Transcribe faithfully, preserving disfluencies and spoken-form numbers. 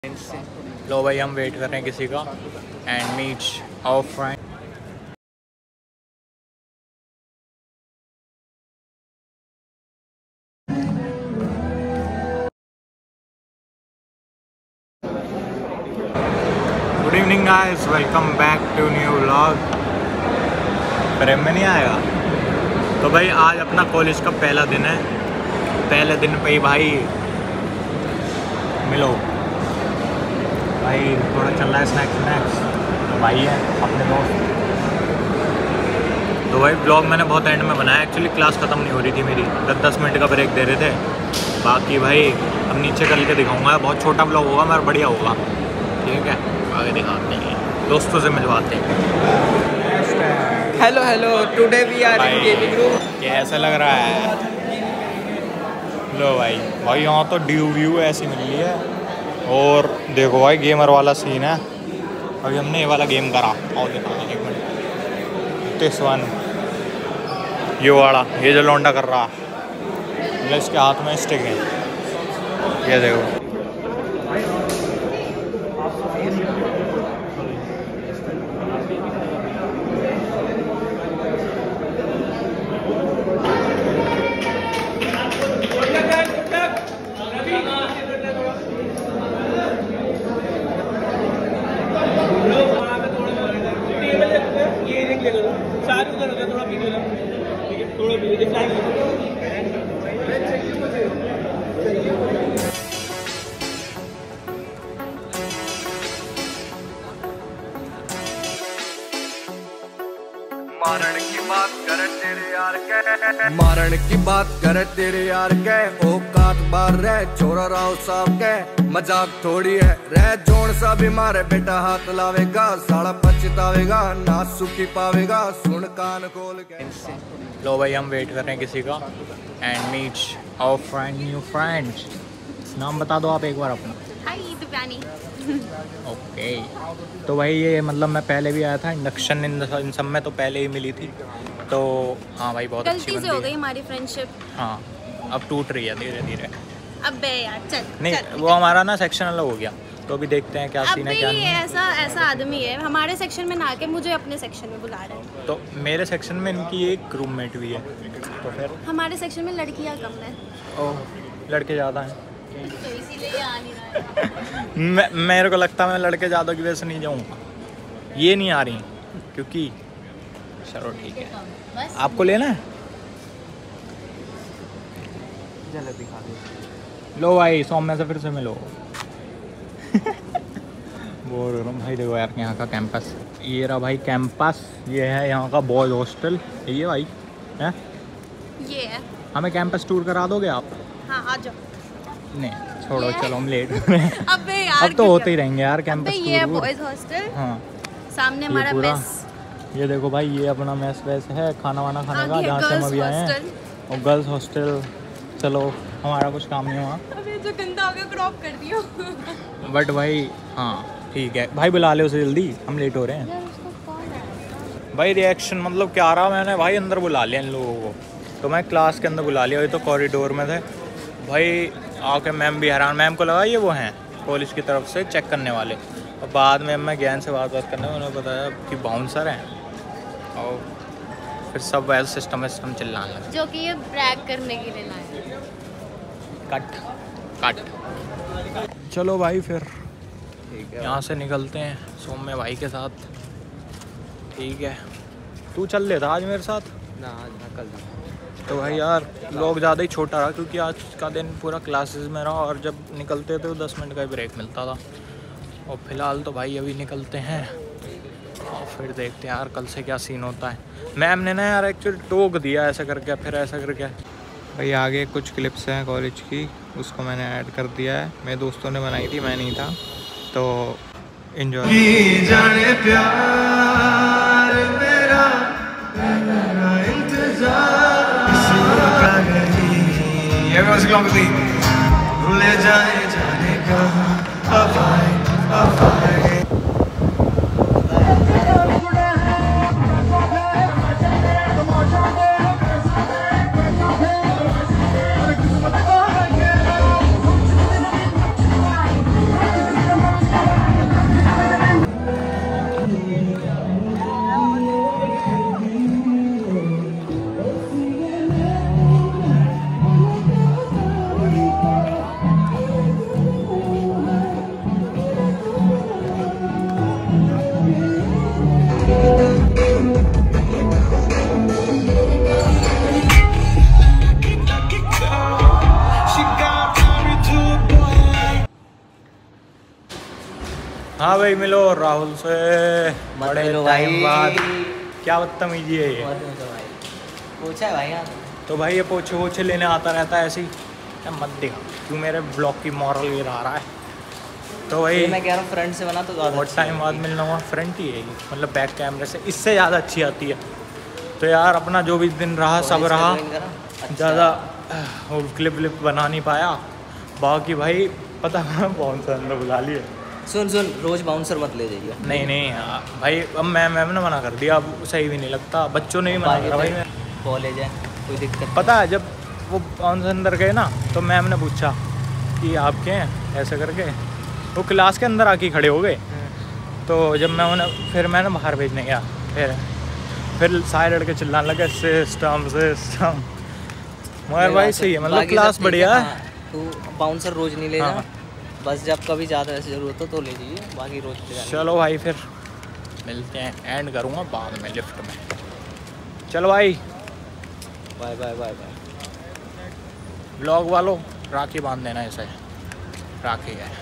लो भाई हम वेट कर रहे हैं किसी का and meet our friend. Good evening guys, welcome back to new vlog. Frame में नहीं आएगा तो भाई आज अपना कॉलेज का पहला दिन है। पहले दिन पे ही भाई मिलो भाई, थोड़ा चल रहा है स्नैक्स स्नैक्स तो भाई है अपने दोस्त। तो भाई ब्लॉग मैंने बहुत एंड में बनाया, एक्चुअली क्लास ख़त्म नहीं हो रही थी मेरी, दस दस मिनट का ब्रेक दे रहे थे। बाकी भाई अब नीचे चल के दिखाऊंगा, बहुत छोटा ब्लॉग होगा मगर बढ़िया होगा, ठीक है। आगे दिखाते हैं, दोस्तों से मिलवाते हैं। Hello hello, today we are in gaming room. कैसा लग रहा है? लो भाई भाई यहाँ तो ड्यू व्यू ऐसी मिल रही है। और देखो भाई गेमर वाला सीन है। अभी हमने ये वाला गेम करा और दिखाना एक मिनट। दिस वन, ये वाला, ये जो लौंडा कर रहा मतलब इसके हाथ में स्टिक है, ये देखो। मारण की बात करे तेरे यार के, मारण की बात करे तेरे यार के, औकात बार रहे छोरा राव साहब के, मजाक थोड़ी है रह जोन सा भी मारे बेटा हाथ लावेगा, साला पछतावेगा ना सुखी पावेगा, सुन कान खोल के। लो भाई हम वेट कर रहे हैं किसी का and meet our friend, new friend. नाम बता दो आप एक बार अपना। हाय दुबरानी। ओके तो भाई ये मतलब मैं पहले भी आया था इंडक्शन इन इन सब में, तो पहले ही मिली थी। तो हाँ भाई बहुत अच्छी गलती से हो गई हमारी फ्रेंडशिप। हाँ अब टूट रही है धीरे धीरे। अबे यार चल नहीं चल, वो हमारा ना सेक्शन अलग हो गया, तो अभी देखते हैं क्या सीन है क्या नहीं है। ऐसा ऐसा आदमी है हमारे सेक्शन में ना के मुझे अपने सेक्शन में बुला रहा है। तो मेरे सेक्शन में इनकी एक रूममेट भी है, तो फिर हमारे सेक्शन में लड़कियां कम है। ओह लड़के ज़्यादा हैं। तो इसीलिए आ नहीं रहा है। मैं मेरे को लगता है मैं लड़के ज़्यादा की वजह से नहीं जाऊँगा, ये नहीं आ रही क्योंकि चलो ठीक है। बस आपको लेना है? चलो दिखा दो। लो भाई सौम्य से फिर से मिलो। बोल रहा हूँ भाई, देखो यार यहाँ का कैंपस, ये रहा भाई कैंपस, ये है यहाँ का बॉयज हॉस्टल। ये भाई है, ये है। हमें कैंपस टूर करा दोगे आप? हाँ आ जाओ। नहीं छोड़ो ये? चलो हम लेट हो रहे हैं। अबे यार अब तो होते ही रहेंगे यार कैंपस ये है टूर। बॉयज हॉस्टल, हाँ सामने ये हमारा पूरा, मेस। ये देखो भाई ये अपना मेस वेस है, खाना वाना खाने का, आगे जहाँ से हम गर्ल्स अभी आए हैं। हॉस्टल। और गर्ल्स हॉस्टल, चलो हमारा कुछ काम नहीं हुआ अबे जो गंदा हो गया क्रॉप कर दियो। बट भाई हाँ ठीक है भाई, बुला ले उसे जल्दी, हम लेट हो रहे हैं। यार उसको कौन है? भाई रिएक्शन मतलब क्या रहा, मैंने भाई अंदर बुला लिया इन लोगों को, तो मैं क्लास के अंदर बुला लिया, ये तो कॉरिडोर में थे भाई। आके मैम भी हैरान, मैम को लगा ये वो हैं कॉलेज की तरफ से चेक करने वाले, और बाद में मैं ज्ञान से बात बात करने में उन्होंने बताया कि बाउंसर हैं, और फिर सब वैसे सिस्टम सिस्टम चिल्लाने लगा। जो कि ये ब्रैग करने के लिए लाए। कट कट चलो भाई फिर यहाँ से निकलते हैं सौम्य भाई के साथ, ठीक है। तू चल लेता आज मेरे साथ ना आज ना कल ना। तो भाई यार लोग ज़्यादा ही छोटा रहा, क्योंकि आज का दिन पूरा क्लासेस में रहा, और जब निकलते थे तो दस मिनट का ही ब्रेक मिलता था। और फिलहाल तो भाई अभी निकलते हैं और फिर देखते हैं यार कल से क्या सीन होता है। मैम ने ना यार एक्चुअली टोक दिया ऐसा करके, फिर ऐसा करके। भाई आगे कुछ क्लिप्स हैं कॉलेज की, उसको मैंने ऐड कर दिया है, मेरे दोस्तों ने बनाई थी, मैं नहीं था, तो एंजॉय। जाने प्यार मेरा मेरा इंतजार, भूले जाए जाने का अब आए अब आए। हाँ भाई मिलो राहुल से मत बड़े मिलो टाइम बाद। भाई। क्या बदतमीजी है ये। बहुत मिलो भाई। पूछा है भाई यहाँ तो भाई ये पोछे वोछे लेने आता रहता है ऐसे ही। क्या मत दिखा तू मेरे ब्लॉग की मॉरल ये रहा रहा है। तो भाई मैं कह रहा हूँ फ्रंट से बना तो ज़्यादा बहुत अच्छी टाइम बाद लगेगी। मिलना हुआ। फ्रंट ही है ये, मतलब बैक कैमरे से इससे ज़्यादा अच्छी आती है। तो यार अपना जो भी दिन रहा सब कॉलेज का रहा, join करा? अच्छा। ज़्यादा वो क्लिप व्लिप बना नहीं पाया। बाकी भाई पता है कौन सा अंदर बुला लिए। सुन सुन रोज बाउंसर मत ले जाइए। नहीं नहीं हाँ, भाई अब मैं मैम ने मना कर दिया, अब सही भी नहीं लगता। बच्चों ने भी मना करा भाई। मैं कॉलेज है कोई दिक्कत पता है जब वो कौन से अंदर गए ना तो मैम ने पूछा कि आप क्या हैं ऐसे करके, वो क्लास के अंदर आके खड़े हो गए। तो जब मैं उन्हें फिर मैंने बाहर भेजने गया, फिर फिर सारे लड़के चिल्लाने लगे सिस्टम सिस्टम। मगर भाई सही है, मतलब क्लास बढ़िया है। तू बाउंसर रोज नहीं लेना। हाँ। बस जब कभी ज़्यादा ऐसी ज़रूरत हो तो ले लीजिए, बाकी रोज ले जाना। चलो भाई फिर मिलते हैं, एंड करूँगा बाद में लिफ्ट में। चलो भाई bye bye bye bye. Blog वालों राखी बांध देना ऐसे, राखी है।